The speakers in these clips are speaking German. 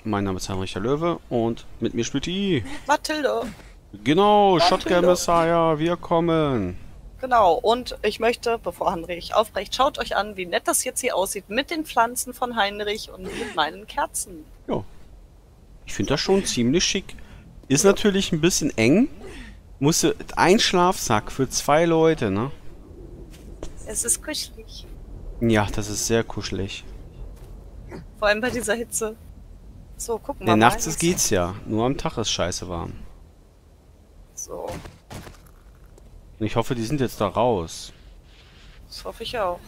mein Name ist Heinrich der Löwe und mit mir spielt die... Mathilde. Genau, Mathilde. Shotgun Messiah, wir kommen. Genau, und ich möchte, bevor Heinrich aufbrecht, schaut euch an, wie nett das jetzt hier aussieht mit den Pflanzen von Heinrich und mit meinen Kerzen. Ja, ich finde das schon ziemlich schick. Ist natürlich ein bisschen eng. Musste ein Schlafsack für 2 Leute, ne? Es ist kuschelig. Ja, das ist sehr kuschelig. Vor allem bei dieser Hitze. So, gucken wir Ja, mal. nachts geht's ja. Nur am Tag ist scheiße warm. So, Und ich hoffe, die sind jetzt da raus. das hoffe ich auch.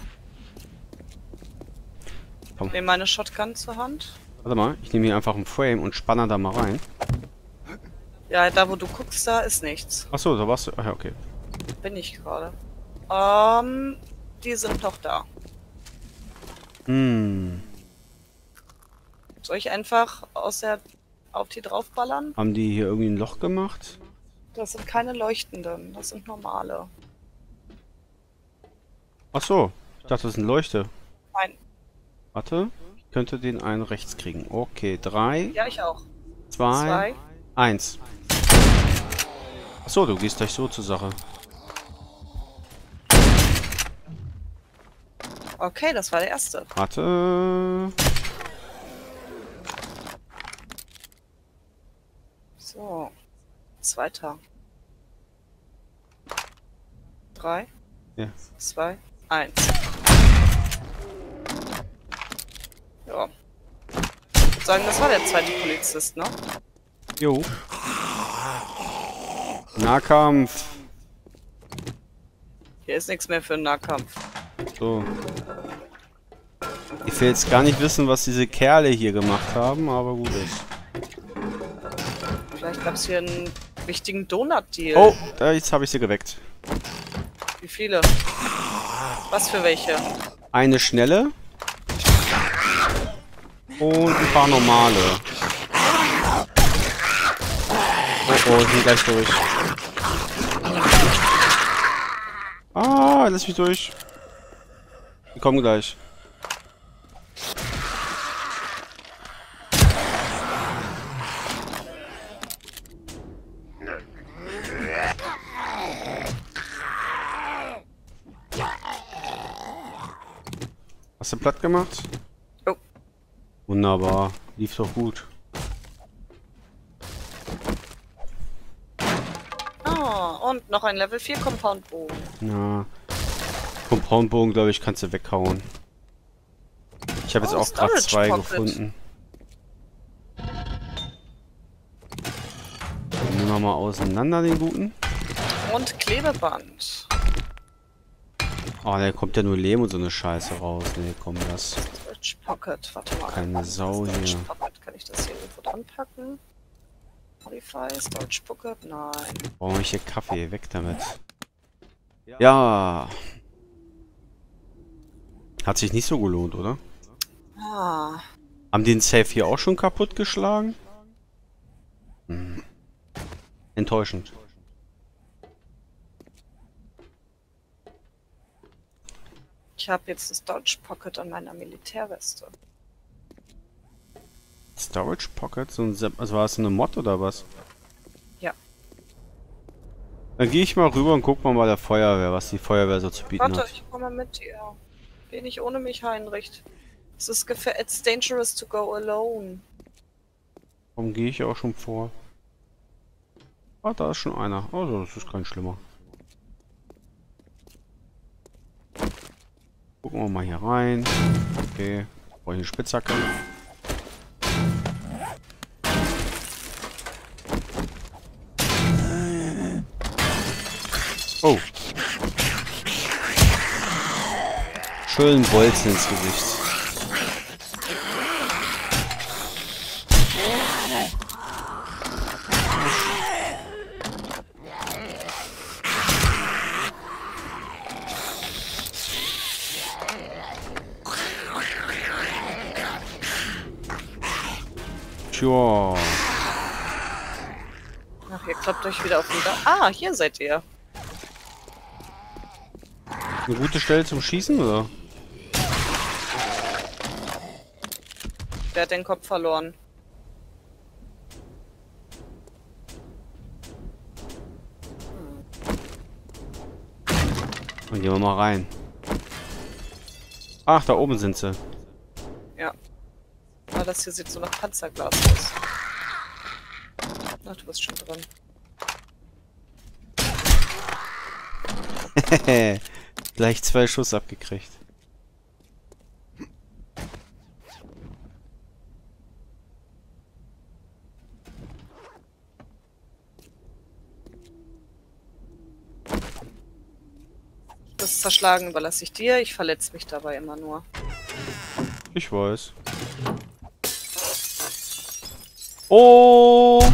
Komm. Ich nehme meine Shotgun zur Hand. Warte mal, ich nehme hier einfach einen Frame und spanne da mal rein. Ja, da wo du guckst, da ist nichts. Achso, da warst du... Ach ja, okay. Bin ich gerade. Die sind noch da. Hm. Soll ich einfach auf die draufballern? Haben die hier irgendwie ein Loch gemacht? Das sind keine leuchtenden, das sind normale. Achso, ich dachte, das ist eine Leuchte. Nein. Warte, ich könnte den einen rechts kriegen. Okay, 3, Ja, ich auch. 2, 2. 1. Achso, du gehst gleich so zur Sache. Okay, das war der erste. Warte. So. Zweiter. 3, Ja. 2, 1. Ja. Ich würde sagen, das war der zweite Polizist, ne? Jo. Nahkampf. Hier ist nichts mehr für einen Nahkampf. So. Ich will jetzt gar nicht wissen, was diese Kerle hier gemacht haben, aber gut ist. Vielleicht gab es hier einen wichtigen Donut-Deal. Oh, jetzt habe ich sie geweckt. Wie viele? Was für welche? Eine schnelle. Und ein paar normale. Oh, ich bin gleich durch. Ah, lass mich durch. Die kommen gleich. Hast du platt gemacht? Oh. Wunderbar. Lief doch gut. Ah, und noch ein Level 4 Compound-Bogen. Ja. Compoundbogen, glaube ich, kannst du weghauen. Ich habe jetzt auch gerade 2 gefunden. Nehmen wir mal auseinander den guten. Und Klebeband. Oh, da kommt ja nur Lehm und so eine Scheiße raus. Nee, komm, das. Storage Pocket, warte mal. Keine Sau Storage hier. Pocket, kann ich das hier irgendwo dran packen? Modify, Storage Pocket, nein. Brauche ich hier Kaffee? Weg damit. Ja. Hat sich nicht so gelohnt, oder? Ah, Haben die den Safe hier auch schon kaputt geschlagen? Hm. Enttäuschend. ich habe jetzt das Storage Pocket an meiner Militärweste. Storage Pocket? So ein also war es eine Mod oder was? Ja. Dann gehe ich mal rüber und guck mal bei der Feuerwehr, was die Feuerwehr so zu bieten Warte, hat. ich komme mit dir. Geh nicht ohne mich, Heinrich. Es ist it's dangerous to go alone. Warum gehe ich auch schon vor? Ah, da ist schon einer. Also, das ist kein schlimmer. Gucken wir mal hier rein. Okay. Brauche ich eine Spitzhacke. Oh. Schön Bolzen ins Gesicht. Tja. Ach, ihr klappt euch wieder auf den Dach. Ah, hier seid ihr. Eine gute Stelle zum Schießen, oder? Wer hat den Kopf verloren? Und gehen wir mal rein. Ach, da oben sind sie. Ja. Aber das hier sieht so nach Panzerglas aus. Ach, du bist schon drin. Gleich 2 Schuss abgekriegt. Das Zerschlagen überlasse ich dir. Ich verletze mich dabei immer nur. Ich weiß. Oh!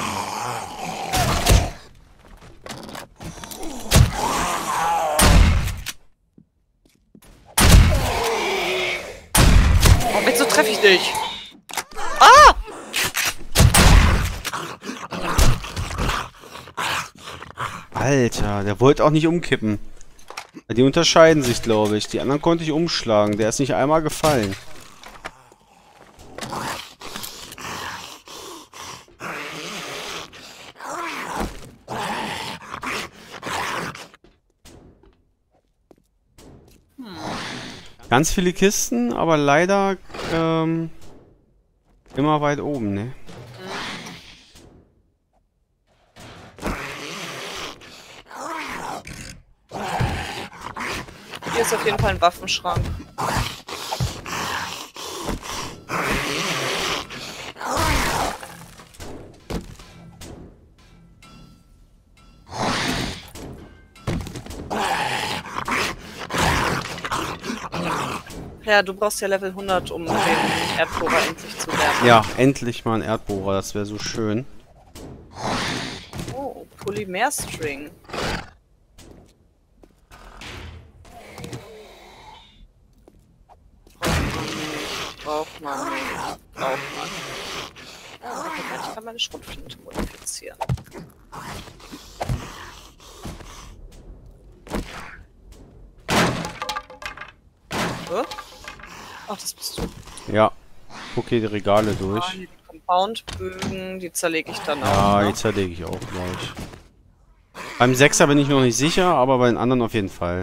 Oh, wieso treffe ich dich? Ah! Alter, der wollte auch nicht umkippen. Die unterscheiden sich, glaube ich. Die anderen konnte ich umschlagen. Der ist nicht einmal gefallen. Ganz viele Kisten, aber leider immer weit oben, ne? Hier ist auf jeden Fall ein Waffenschrank. Ja, du brauchst ja Level 100, um den Erdbohrer endlich zu werden. Ja, endlich mal ein Erdbohrer, das wäre so schön. Oh, Polymerstring. Braucht man nicht. Ja, ich kann meine Schrotflinte modifizieren. Ach, das bist du. Ja, guck hier die Regale Ah, durch. hier die Compound-Bögen, die zerlege ich dann Ja, auch. die zerlege ich auch gleich. Beim 6er bin ich noch nicht sicher, aber bei den anderen auf jeden Fall.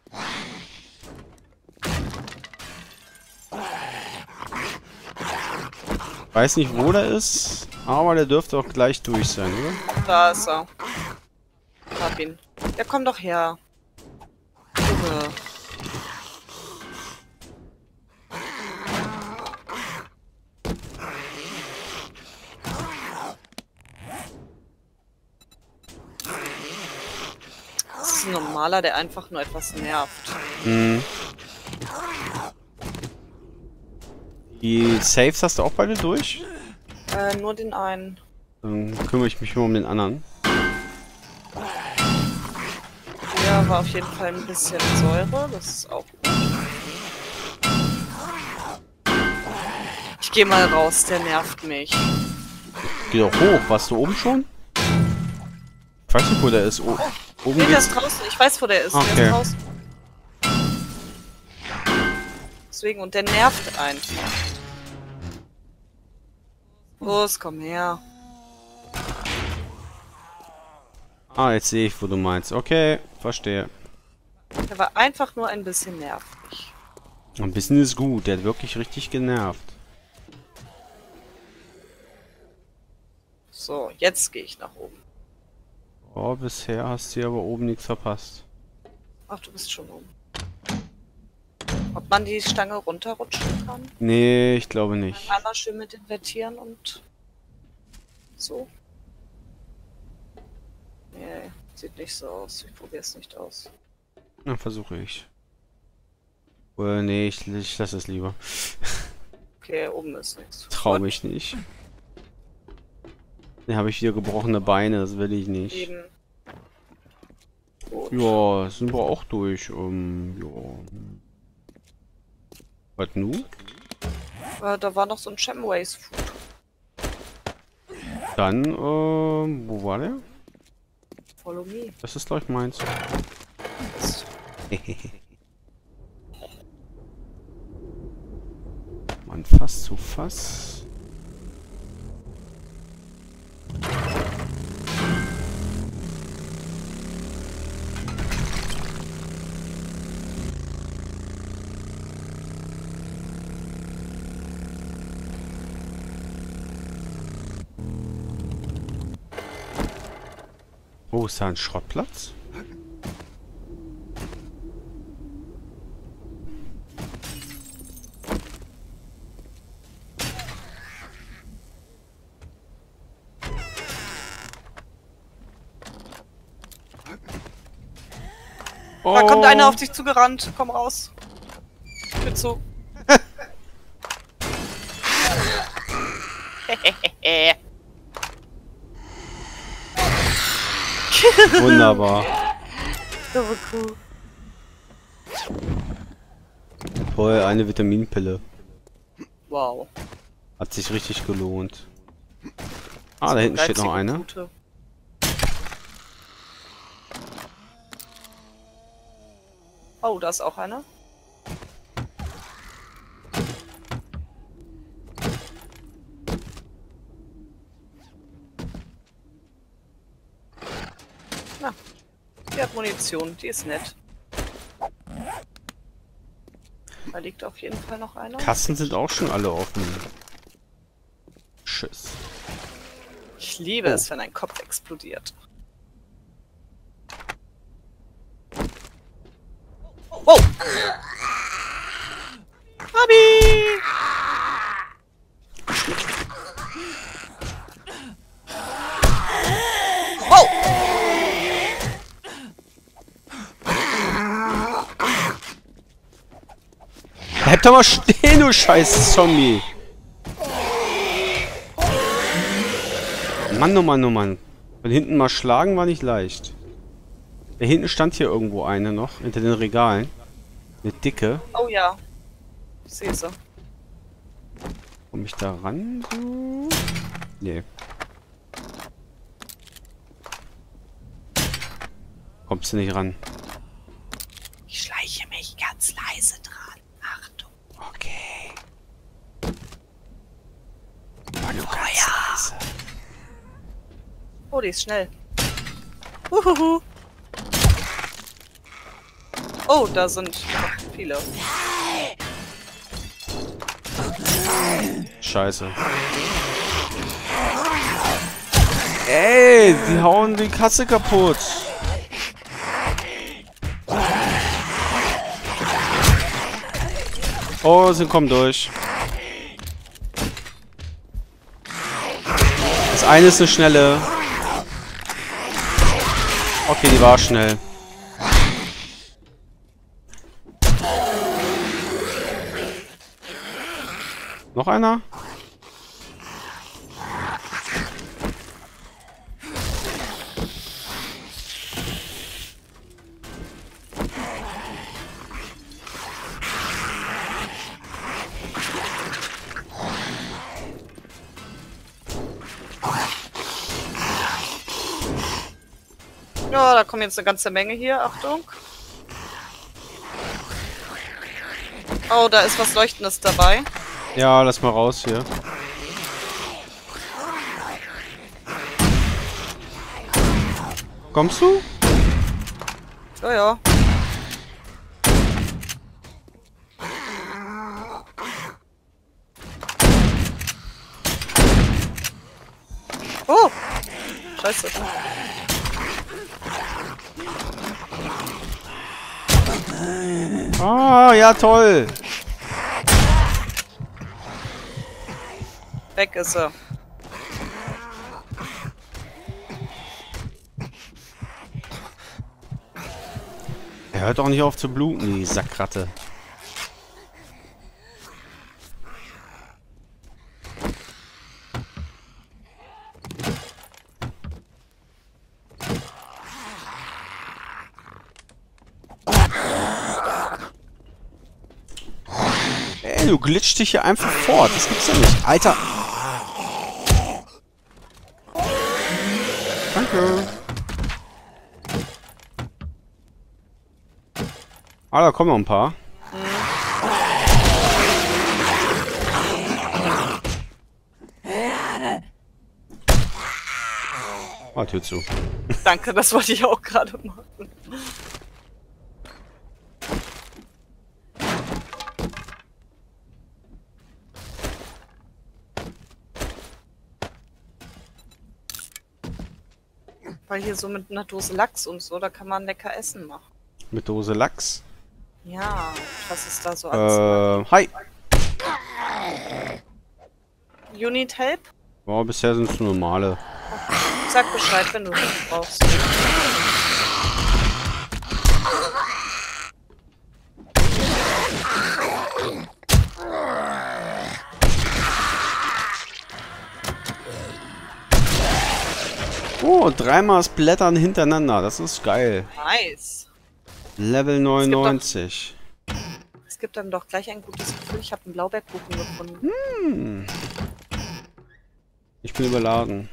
Weiß nicht, wo der ist, aber der dürfte auch gleich durch sein, oder? Da ist er. Hab ihn. Ja, komm doch her. Junge. Das ist ein normaler, der einfach nur etwas nervt. Mhm. Die Saves hast du auch beide durch? Nur den einen. Dann kümmere ich mich nur um den anderen. Hier war auf jeden Fall ein bisschen Säure, das ist auch gut. Ich gehe mal raus, der nervt mich. Geh doch hoch. Warst du oben schon? Ich weiß nicht, wo der ist. Oben Nee, der geht's. ist draußen, ich weiß, wo der ist. Okay. Der ist draußen. Deswegen, und der nervt einfach. Los, komm her. Ah, jetzt sehe ich, wo du meinst. Okay, verstehe. Der war einfach nur ein bisschen nervig. Ein bisschen ist gut. Der hat wirklich richtig genervt. So, jetzt gehe ich nach oben. Oh, bisher hast du hier aber oben nichts verpasst. Ach, du bist schon oben. Ob man die Stange runterrutschen kann? Nee, ich glaube nicht. Einmal schön mit invertieren und so. Nee, sieht nicht so aus. Ich probiere es nicht aus. Dann versuche ich. Oder nee, ich lasse es lieber. Okay, oben ist nichts. Trau mich nicht. Dann habe ich wieder gebrochene Beine, das will ich nicht. Eben. Gut. Ja, sind wir auch durch. Ja. Was nu? Da war noch so ein Chamways Food. Dann, wo war der? Follow me. Das ist, glaube ich, meins. Das Mann, Fass zu Fass. Oh, ist da ein Schrottplatz? Da kommt einer auf dich zugerannt. Komm raus. Mit zu. Wunderbar. So cool. Toll, eine Vitaminpille. Wow. Hat sich richtig gelohnt. Ah, da hinten steht noch eine. Gute. Oh, da ist auch einer. Na, die hat Munition, die ist nett. Da liegt auf jeden Fall noch einer. Kassen sind auch schon alle offen. Tschüss. Ich liebe es, wenn ein Kopf explodiert. Wow! Fabi! Wow! Bleib doch mal stehen, du scheiß Zombie! Mann, oh Mann, oh Mann. Von hinten mal schlagen war nicht leicht. Da hinten stand hier irgendwo eine noch, hinter den Regalen. Eine dicke. Oh ja. Ich sehe sie. Komm ich da ran? So? Nee. Kommst du nicht ran? Ich schleiche mich ganz leise dran. Achtung. Okay. Oh, du ganz leise. Oh, die ist schnell. Uhuhu. Oh, da sind noch viele. Scheiße. Ey, die hauen die Kasse kaputt. Oh, sie kommen durch. Das eine ist eine schnelle. Okay, die war schnell. Noch einer? Ja, da kommen jetzt eine ganze Menge hier. Achtung. Oh, da ist was Leuchtendes dabei. Ja, lass mal raus hier. Kommst du? Ja, ja. Oh! Scheiße. Ah, ja toll. Weg ist er. Er hört auch nicht auf zu bluten, die Sackratte. Ey, du glitscht dich hier einfach fort. Das gibt's ja nicht. Alter. Danke. Ah, da kommen noch ein paar. Ah, Tür zu. Danke, das wollte ich auch gerade machen. Weil hier so mit einer Dose Lachs und so, da kann man lecker Essen machen. Mit Dose Lachs. Ja, was ist da so alles? Hi. You need help? Wow, bisher sind es normale. Sag Bescheid, wenn du Hilfe brauchst. Oh, dreimal Splattern hintereinander. Das ist geil. Nice. Level 99. Es gibt dann doch gleich ein gutes Gefühl. Ich habe einen Blaubeerkuchen gefunden. Ich bin überladen.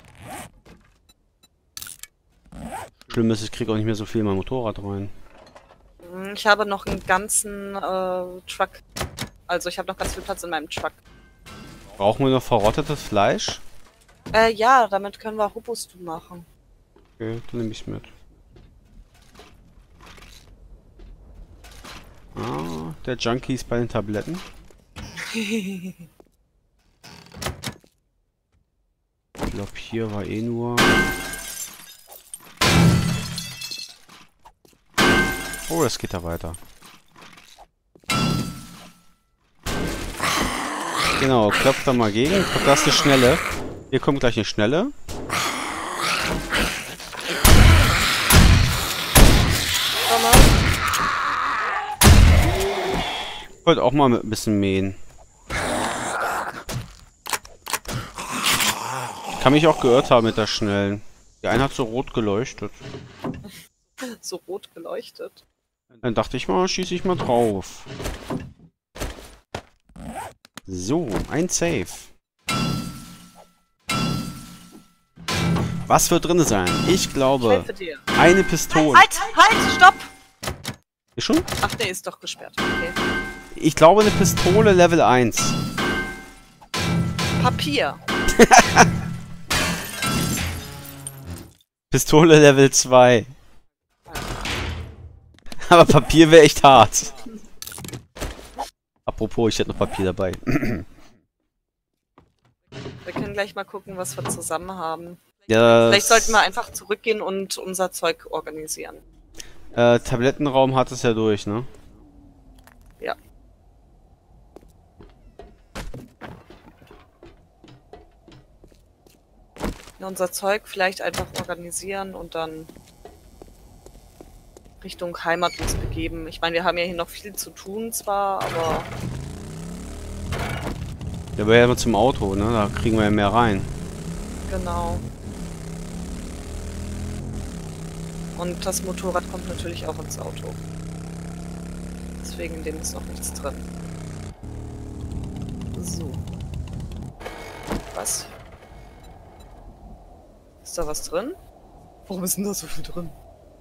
Schlimm ist, ich kriege auch nicht mehr so viel in mein Motorrad rein. Ich habe noch einen ganzen Truck. Also ich habe noch ganz viel Platz in meinem Truck. Brauchen wir noch verrottetes Fleisch? Ja, damit können wir Robustu machen. Okay, dann nehme ich mit. Ah, der Junkie ist bei den Tabletten. Ich glaube, hier war eh nur... Oh, das geht da weiter. Genau, klopft da mal gegen. Ich glaube, das ist eine Schnelle. Hier kommt gleich eine Schnelle. Ich wollte auch mal mit ein bisschen mähen. Ich kann mich auch geirrt haben mit der Schnellen. Die eine hat so rot geleuchtet. So rot geleuchtet. Dann dachte ich mal, schieße ich mal drauf. So, ein Safe. Was wird drin sein? Ich glaube, helfe dir. eine Pistole. Halt, stopp! Ist schon? Ach, der ist doch gesperrt. Okay. Ich glaube, eine Pistole Level 1. Papier. Pistole Level 2. Aber Papier wäre echt hart. Apropos, ich hätte noch Papier dabei. Wir können gleich mal gucken, was wir zusammen haben. Ja, Vielleicht sollten wir einfach zurückgehen und unser Zeug organisieren. Tablettenraum hat es ja durch, ne? Ja. Unser Zeug vielleicht einfach organisieren und dann Richtung Heimat uns begeben. Ich meine, wir haben ja hier noch viel zu tun zwar, aber... Ja, aber ja immer zum Auto, ne? Da kriegen wir ja mehr rein. Genau. Und das Motorrad kommt natürlich auch ins Auto. Deswegen in dem ist noch nichts drin. So. Was? Ist da was drin? Warum ist denn da so viel drin?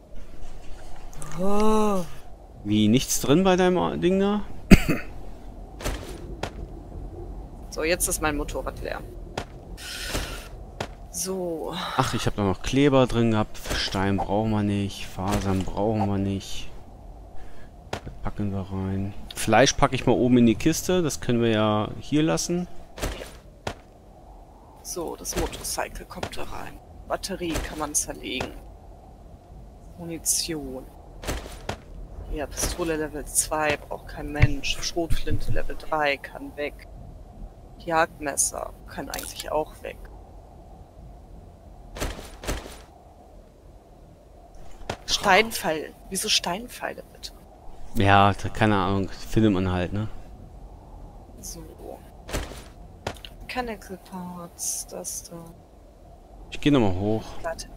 Oh. Wie, nichts drin bei deinem Ding da? So, jetzt ist mein Motorrad leer. So. Ach, ich habe da noch Kleber drin gehabt. Stein brauchen wir nicht. Fasern brauchen wir nicht. Das packen wir rein. Fleisch packe ich mal oben in die Kiste. Das können wir ja hier lassen. So, das Motorcycle kommt da rein. Batterie kann man zerlegen. Munition. Ja, Pistole Level 2 braucht kein Mensch. Schrotflinte Level 3 kann weg. Jagdmesser kann eigentlich auch weg. Steinpfeil. Wieso Steinpfeile bitte? Ja, keine Ahnung. Findet man halt, ne? So. Mechanical Parts, das da. Ich gehe nochmal hoch. Warte.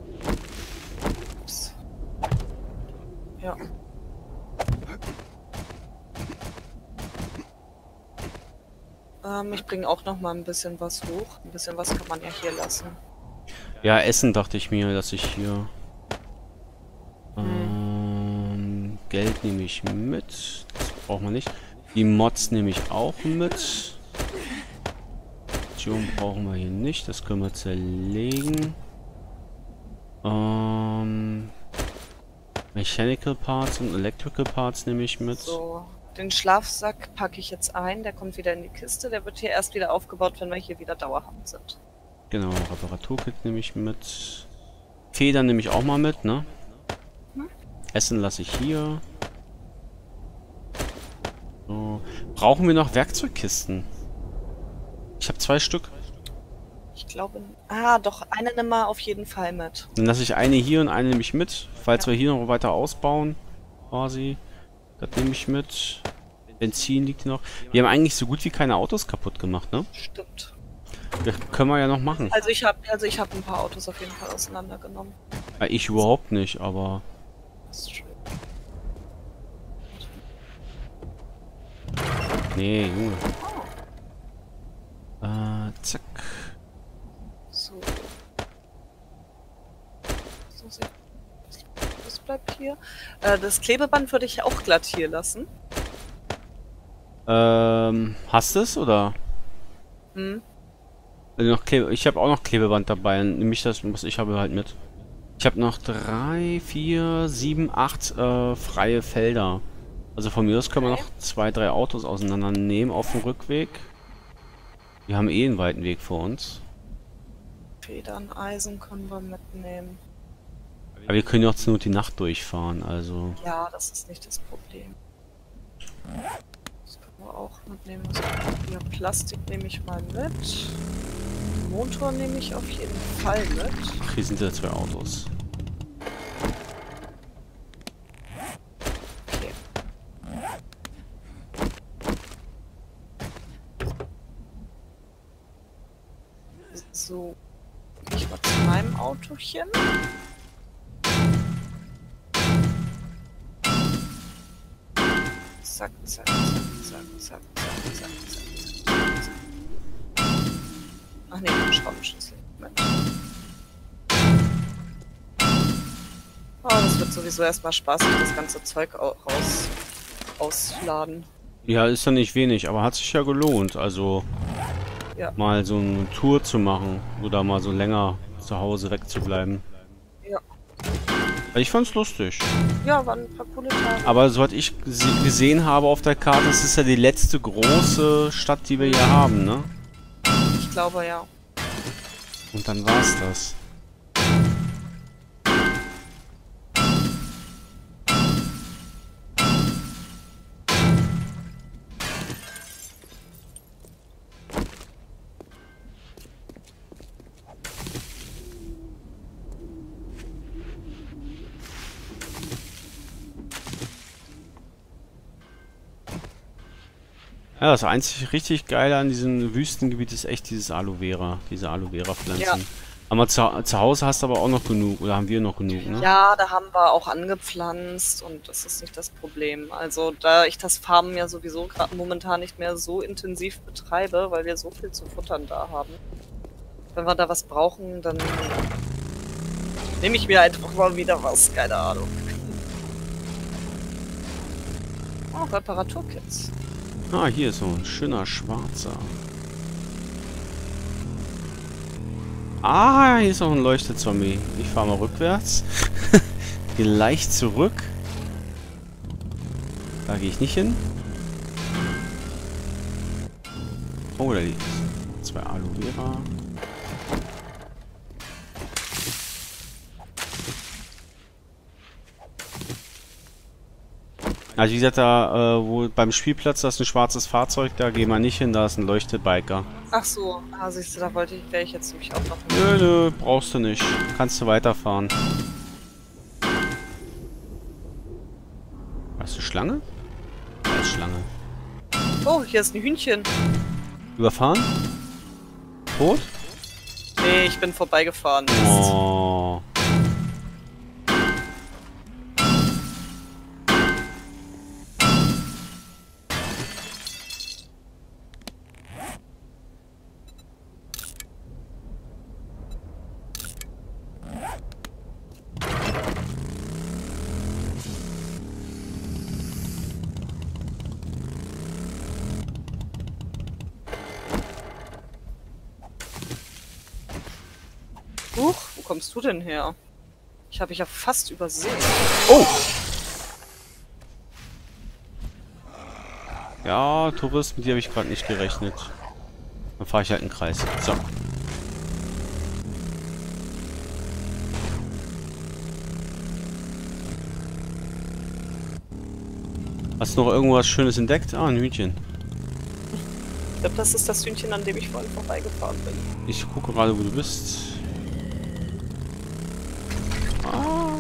Ups. Ja. Ich bringe auch noch mal ein bisschen was hoch. Ein bisschen was kann man ja hier lassen. Ja, Essen dachte ich mir, dass ich hier... Geld nehme ich mit. Das braucht man nicht. Die Mods nehme ich auch mit. Munition brauchen wir hier nicht. Das können wir zerlegen. Mechanical Parts und Electrical Parts nehme ich mit. So, den Schlafsack packe ich jetzt ein. Der kommt wieder in die Kiste. Der wird hier erst wieder aufgebaut, wenn wir hier wieder dauerhaft sind. Genau, Reparaturkit nehme ich mit. Federn nehme ich auch mal mit, ne? Hm? Essen lasse ich hier. So. Brauchen wir noch Werkzeugkisten? Ich habe 2 Stück. Ich glaube... Ah, doch, eine nimm mal auf jeden Fall mit. Dann lasse ich eine hier und eine nehme ich mit. Falls Ja. wir hier noch weiter ausbauen. Quasi. Das nehme ich mit. Benzin liegt hier noch. Wir haben eigentlich so gut wie keine Autos kaputt gemacht, ne? Stimmt. Das können wir ja noch machen. Also ich hab ein paar Autos auf jeden Fall auseinandergenommen. Ja, ich überhaupt nicht, aber... Das ist schön. Nee, Junge. Zack. So. Das bleibt hier. Das Klebeband würde ich auch glatt hier lassen. Hast du es, oder? Hm. Ich habe auch noch Klebeband dabei. Dann nehme ich das, was ich habe, halt mit. Ich habe noch 3, 4, 7, 8 freie Felder. Also von mir aus können wir noch 2, 3 Autos auseinandernehmen auf dem Rückweg. Wir haben eh einen weiten Weg vor uns. Federn, Eisen können wir mitnehmen. Aber wir können ja auch zur Not die Nacht durchfahren, also... Ja, das ist nicht das Problem. Das können wir auch mitnehmen. Also, ja, Plastik nehme ich mal mit. Motor nehme ich auf jeden Fall mit. Ach, hier sind ja 2 Autos. Okay. So, ich mal zu meinem Autochen. Zack, zack, zack, zack, zack, zack, zack, zack, zack. Ach ne, den Schraubenschlüssel. Moment. Oh, das wird sowieso erstmal spaßig, das ganze Zeug ausladen. Ja, ist ja nicht wenig, aber hat sich ja gelohnt, also... Ja. Mal so eine Tour zu machen oder mal so länger zu Hause wegzubleiben. Ja. Ich fand's lustig. Ja, waren ein paar coole Tage. Aber so was ich gesehen habe auf der Karte, das ist ja die letzte große Stadt, die wir hier haben, ne? Ich glaube, ja. Und dann war's das. Ja, das einzig richtig Geile an diesem Wüstengebiet ist echt dieses Aloe Vera, diese Aloe Vera Pflanzen. Ja. Aber zu Hause hast du aber auch noch genug, oder haben wir noch genug, ne? Ja, da haben wir auch angepflanzt und das ist nicht das Problem. Also da ich das Farmen ja sowieso gerade momentan nicht mehr so intensiv betreibe, weil wir so viel zu futtern da haben. Wenn wir da was brauchen, dann nehme ich mir einfach mal wieder was, keine Ahnung. Oh, Reparaturkits. Ah, hier ist so ein schöner schwarzer. Ah, hier ist auch ein Leuchtezombie. Ich fahre mal rückwärts. Gehe leicht zurück. Da gehe ich nicht hin. Oh, da liegt 2 Aloe Vera. Also wie gesagt, da wo beim Spielplatz, da ist ein schwarzes Fahrzeug, da gehen wir nicht hin, da ist ein Leuchtebiker. Ach so, siehst du, da wäre ich jetzt nämlich auch noch. Nö, nö, brauchst du nicht. Kannst du weiterfahren. Hast du Schlange? Da ist Schlange. Oh, hier ist ein Hühnchen. Überfahren? Tot? Nee, ich bin vorbeigefahren. Oh. Huch, wo kommst du denn her? Ich habe dich ja fast übersehen. Oh! Ja, Tourist, mit dir habe ich gerade nicht gerechnet. Dann fahre ich halt einen Kreis. So. Hast du noch irgendwas Schönes entdeckt? Ah, ein Hühnchen. Ich glaube, das ist das Hühnchen, an dem ich vorhin vorbeigefahren bin. Ich gucke gerade, wo du bist. Ah.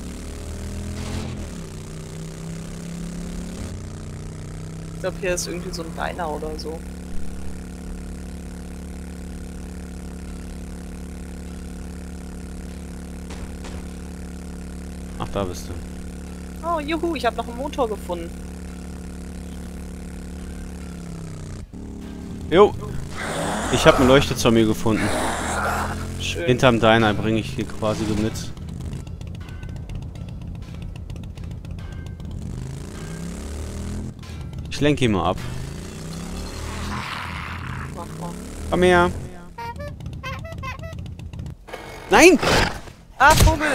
Ich glaube, hier ist irgendwie so ein Diner oder so. Ach, da bist du. Oh, juhu, ich habe noch einen Motor gefunden. Jo. Ich habe einen Leuchtezombie gefunden. Schön. Hinterm Diner bringe ich hier quasi mit. Ich lenke ihn mal ab. Mach mal. Komm her. Nein! Ah, Vogel!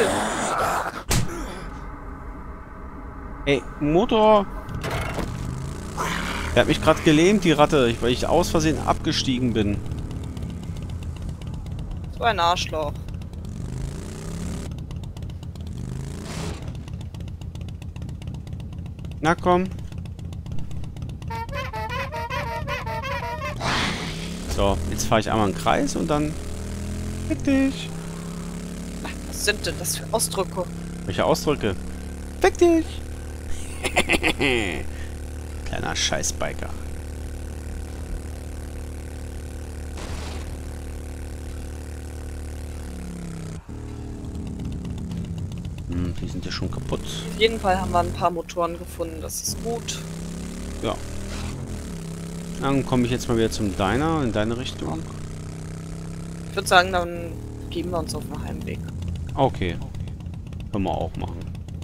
Ey, Motor! Er hat mich gerade gelähmt, die Ratte, weil ich aus Versehen abgestiegen bin. So ein Arschloch. Na komm. So, jetzt fahre ich einmal einen Kreis und dann... Fick dich! Was sind denn das für Ausdrücke? Welche Ausdrücke? Fick dich! Kleiner Scheißbiker. Die sind ja schon kaputt. Auf jeden Fall haben wir ein paar Motoren gefunden, das ist gut. Ja. Dann komme ich jetzt mal wieder zum Diner, in deine Richtung. Ich würde sagen, dann geben wir uns auf den Heimweg. Okay. Können wir auch machen.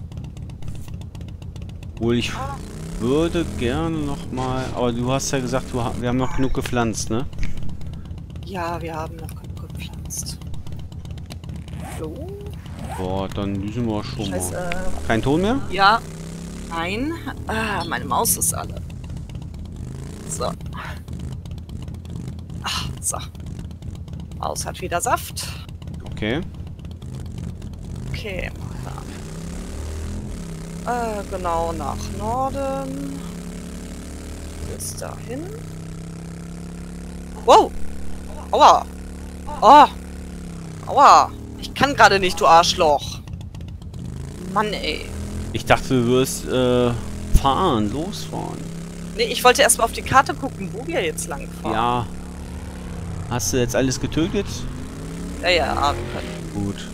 Obwohl ich würde gerne noch mal... Aber du hast ja gesagt, wir haben noch genug gepflanzt, ne? Ja, wir haben noch genug gepflanzt. So. Boah, dann düsen wir schon Scheiße. mal. Kein Ton mehr? Ja. Nein. Ah, meine Maus ist alle. So. Ach, so. Maus hat wieder Saft. Okay. Okay, dann. Genau, nach Norden. Bis dahin. Wow! Aua! Oh! Aua! Ich kann gerade nicht, du Arschloch! Mann, ey. Ich dachte, du wirst fahren, losfahren. Nee, ich wollte erstmal auf die Karte gucken, wo wir jetzt lang fahren. Ja. Hast du jetzt alles getötet? Ja, ja, wir können. Gut.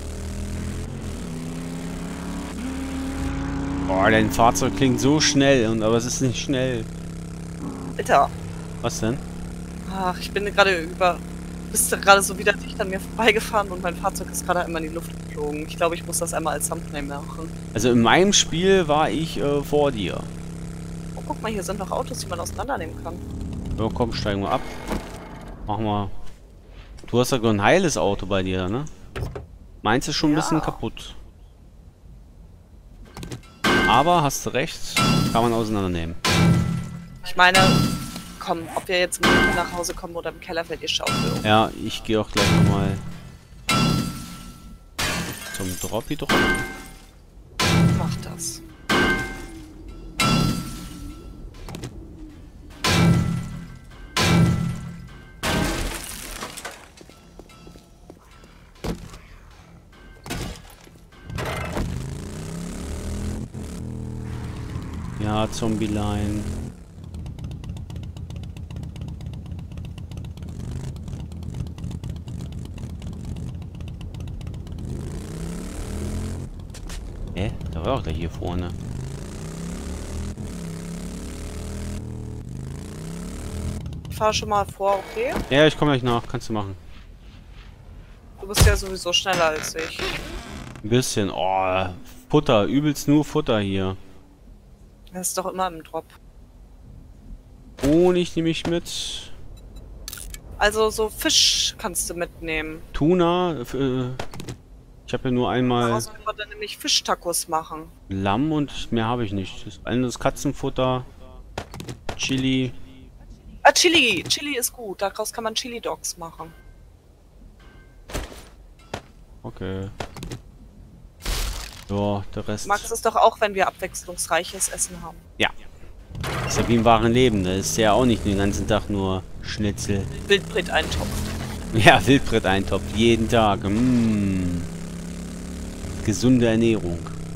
Boah, dein Fahrzeug klingt so schnell, aber es ist nicht schnell. Alter. Was denn? Ach, ich bin gerade bist du gerade so wieder dicht an mir vorbeigefahren und mein Fahrzeug ist gerade einmal in die Luft geflogen. Ich glaube, ich muss das einmal als Thumbnail machen. Also in meinem Spiel war ich vor dir. Oh, guck mal, hier sind noch Autos, die man auseinandernehmen kann. Ja, komm, steigen wir ab. Machen wir. Du hast ja ein heiles Auto bei dir, ne? Meins ist schon ein Ja. bisschen kaputt. Aber hast du recht, kann man auseinandernehmen. Ich meine, komm, ob wir jetzt mit nach Hause kommen oder im Keller fällt die Schaufel um. Ja, ich gehe auch gleich nochmal zum Droppy. Mach das. Ja, Zombie-Line. Da war auch der hier vorne. Ich fahre schon mal vor, okay? Ja, ich komme gleich nach. Kannst du machen. Du bist ja sowieso schneller als ich. Ein bisschen. Oh, Futter. Übelst nur Futter hier. Das ist doch immer im Drop. Honig nehme ich mit. Also so Fisch kannst du mitnehmen. Tuna. Ich habe ja nur einmal Daraus können wir dann nämlich Fischtacos machen. Lamm und mehr habe ich nicht. Das eine ist Katzenfutter. Chili. Ah, Chili! Chili ist gut. Daraus kann man Chili-Dogs machen. Okay. Ja, der Rest. Du magst es doch auch, wenn wir abwechslungsreiches Essen haben. Ja. Ist ja wie im wahren Leben, da ist ja auch nicht den ganzen Tag nur Schnitzel. Wildbret-Eintopf. Ja, Wildbret-Eintopf, jeden Tag. Gesunde Ernährung.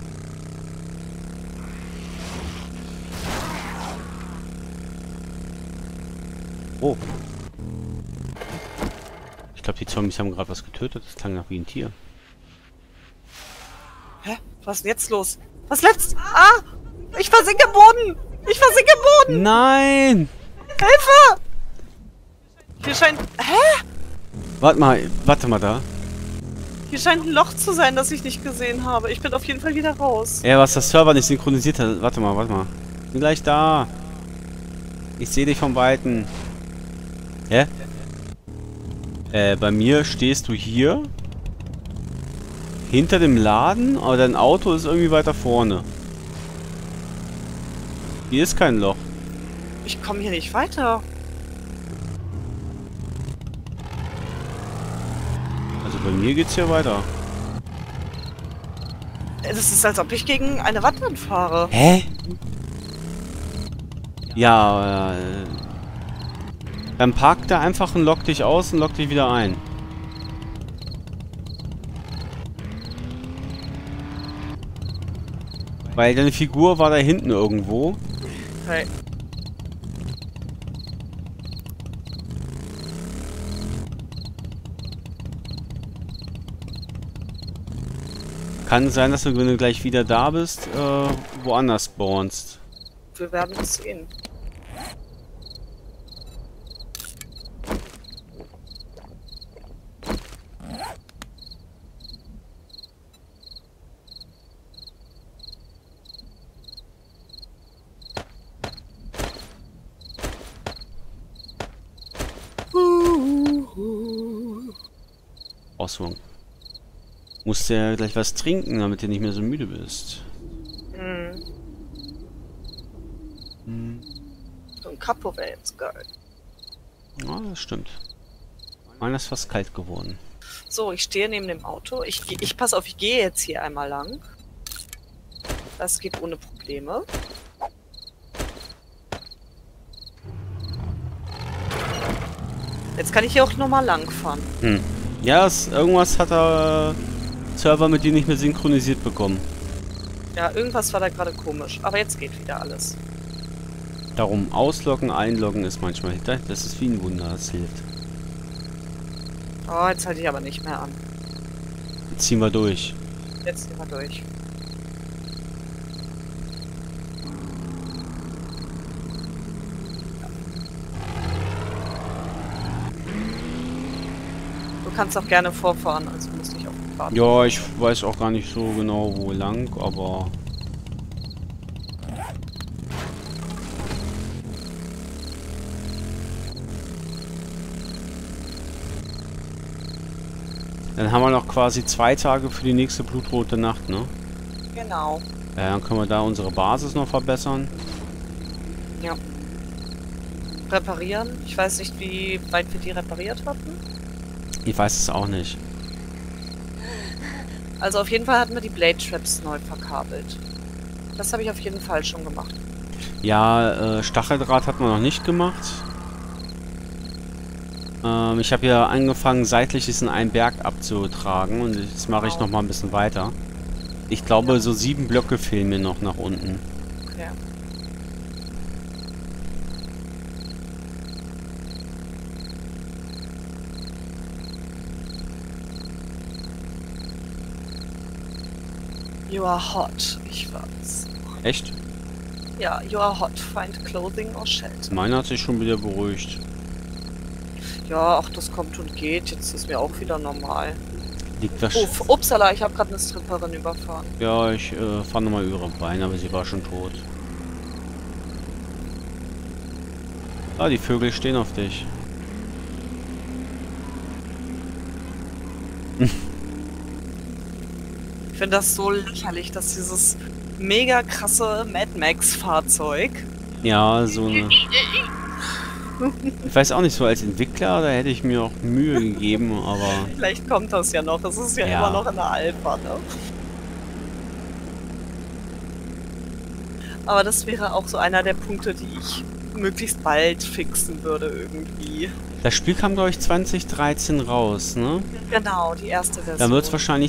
Oh. Ich glaube, die Zombies haben gerade was getötet. Das klang nach wie ein Tier. Hä? Was ist denn jetzt los? Was letzt? Ah! Ich versinke im Boden! Ich versinke im Boden! Nein! Hilfe! Hier scheint... Hä? Warte mal da. Hier scheint ein Loch zu sein, das ich nicht gesehen habe. Ich bin auf jeden Fall wieder raus. Ja, was das Server nicht synchronisiert hat. Warte mal. Bin gleich da. Ich sehe dich vom Weiten. Hä? Bei mir stehst du hier. Hinter dem Laden, aber dein Auto ist irgendwie weiter vorne. Hier ist kein Loch. Ich komme hier nicht weiter. Also bei mir geht's hier weiter. Das ist, als ob ich gegen eine Wand anfahre. Hä? Ja, dann park da einfach und lock dich aus und lock dich wieder ein. Weil deine Figur war da hinten irgendwo. Hey. Kann sein, dass du, wenn du gleich wieder da bist, woanders spawnst. Wir werden es sehen. Ausführung. Musst ja gleich was trinken, damit du nicht mehr so müde bist. So ein Capo wäre jetzt geil. Ja, das stimmt. Meiner ist fast kalt geworden. So, ich stehe neben dem Auto. Ich pass auf, ich gehe jetzt hier einmal lang. Das geht ohne Probleme. Jetzt kann ich hier auch nochmal lang fahren. Ja, irgendwas hat der Server mit dir nicht mehr synchronisiert bekommen. Ja, irgendwas war da gerade komisch. Aber jetzt geht wieder alles. Darum ausloggen, einloggen ist manchmal... Das ist wie ein Wunder, das hilft. Oh, jetzt halte ich aber nicht mehr an. Jetzt ziehen wir durch. Jetzt ziehen wir durch. Du kannst auch gerne vorfahren, also musst nicht auf den Fahrrad. Ja, ich weiß auch gar nicht so genau, wo lang, aber... Dann haben wir noch quasi 2 Tage für die nächste blutrote Nacht, ne? Genau. Ja, dann können wir da unsere Basis noch verbessern. Ja. Reparieren. Ich weiß nicht, wie weit wir die repariert hatten. Ich weiß es auch nicht. Also auf jeden Fall hatten wir die Blade Traps neu verkabelt. Das habe ich auf jeden Fall schon gemacht. Ja, Stacheldraht hat man noch nicht gemacht. Ich habe ja angefangen, seitliches in einen Berg abzutragen und jetzt mache ich noch mal ein bisschen weiter. Ich glaube, so 7 Blöcke fehlen mir noch nach unten. Okay. You are hot. Ich weiß. Echt? Ja, you are hot. Find clothing or shelter. Meiner hat sich schon wieder beruhigt. Ja, ach, das kommt und geht. Jetzt ist mir auch wieder normal. Liegt das... Oh, upsala, ich habe gerade eine Stripperin überfahren. Ja, ich fahre nochmal über ihre Beine, aber sie war schon tot. Ah, die Vögel stehen auf dich. Ich finde das so lächerlich, dass dieses mega krasse Mad Max Fahrzeug... Ja, so eine... Ich weiß auch nicht, so als Entwickler, da hätte ich mir auch Mühe gegeben, aber... Vielleicht kommt das ja noch. Es ist ja, Ja. immer noch in der Alpha, ne? Aber das wäre auch so einer der Punkte, die ich möglichst bald fixen würde irgendwie. Das Spiel kam, glaube ich, 2013 raus, ne? Genau, die erste Version. Dann wird es wahrscheinlich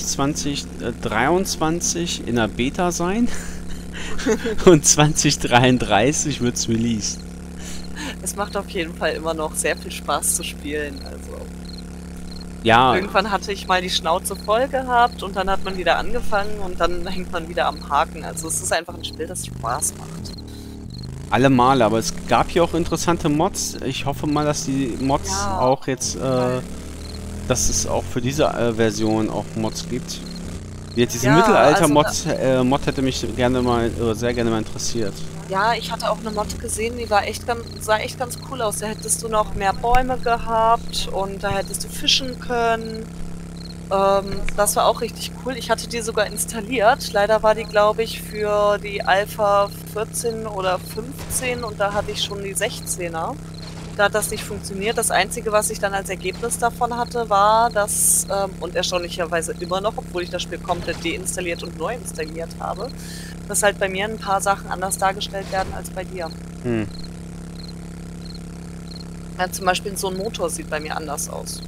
2023 in der Beta sein. Und 2033 wird es released. Es macht auf jeden Fall immer noch sehr viel Spaß zu spielen. Also Ja, irgendwann hatte ich mal die Schnauze voll gehabt und dann hat man wieder angefangen und dann hängt man wieder am Haken. Also es ist einfach ein Spiel, das Spaß macht. alle Male, aber es gab hier auch interessante Mods. Ich hoffe mal, dass die Mods auch jetzt, dass es auch für diese Version auch Mods gibt. Jetzt diese Mittelalter-Mod Mod hätte mich gerne mal, sehr gerne mal interessiert. Ja, ich hatte auch eine Mod gesehen, die war sah echt ganz cool aus. Da hättest du noch mehr Bäume gehabt und da hättest du fischen können. Das war auch richtig cool. Ich hatte die sogar installiert. Leider war die, glaube ich, für die Alpha 14 oder 15 und da hatte ich schon die 16er. Da hat das nicht funktioniert. Das Einzige, was ich dann als Ergebnis davon hatte, war, dass, und erstaunlicherweise immer noch, obwohl ich das Spiel komplett deinstalliert und neu installiert habe, dass halt bei mir ein paar Sachen anders dargestellt werden als bei dir. Hm. Ja, zum Beispiel so ein Motor sieht bei mir anders aus.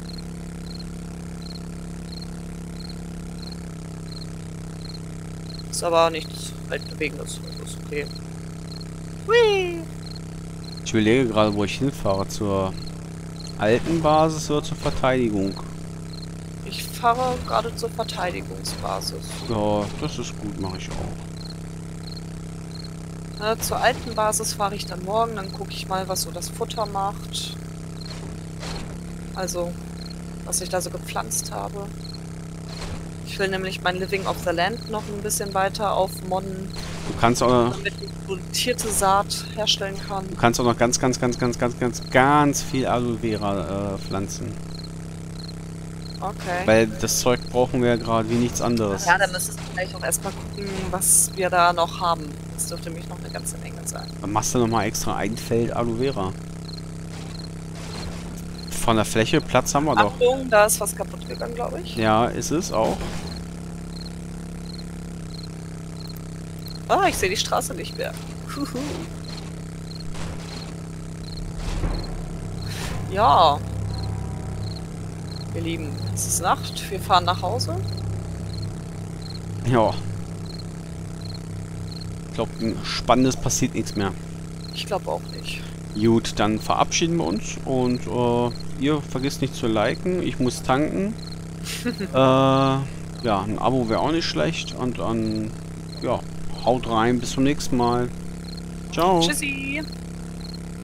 Ist aber nichts Weltbewegendes. Das ist okay. Hui! Ich überlege gerade, wo ich hinfahre. Zur alten Basis oder zur Verteidigung? Ich fahre gerade zur Verteidigungsbasis. Ja, das ist gut, mache ich auch. Zur alten Basis fahre ich dann morgen, dann gucke ich mal, was so das Futter macht. Also, was ich da so gepflanzt habe. Ich will nämlich mein Living of the Land noch ein bisschen weiter aufmodden. Du kannst auch, damit ich mutierte Saat herstellen kann. du kannst auch noch ganz viel Aloe Vera pflanzen. Okay. Weil das Zeug brauchen wir ja gerade wie nichts anderes. Ja, dann müsstest du vielleicht auch erstmal gucken, was wir da noch haben. Das dürfte nämlich noch eine ganze Menge sein. Dann machst du nochmal extra ein Feld Aloe Vera. Von der Fläche Platz haben wir doch. Achtung, da ist was kaputt gegangen, glaube ich. Ja, ist es auch. Ah, ich sehe die Straße nicht mehr. Huhu. Ja. Ihr Lieben, es ist Nacht. Wir fahren nach Hause. Ja. Ich glaube, Spannendes passiert nichts mehr. Ich glaube auch nicht. Gut, dann verabschieden wir uns und ihr vergisst nicht zu liken. Ich muss tanken. Ja, ein Abo wäre auch nicht schlecht. Und dann, ja, haut rein. Bis zum nächsten Mal. Ciao. Tschüssi.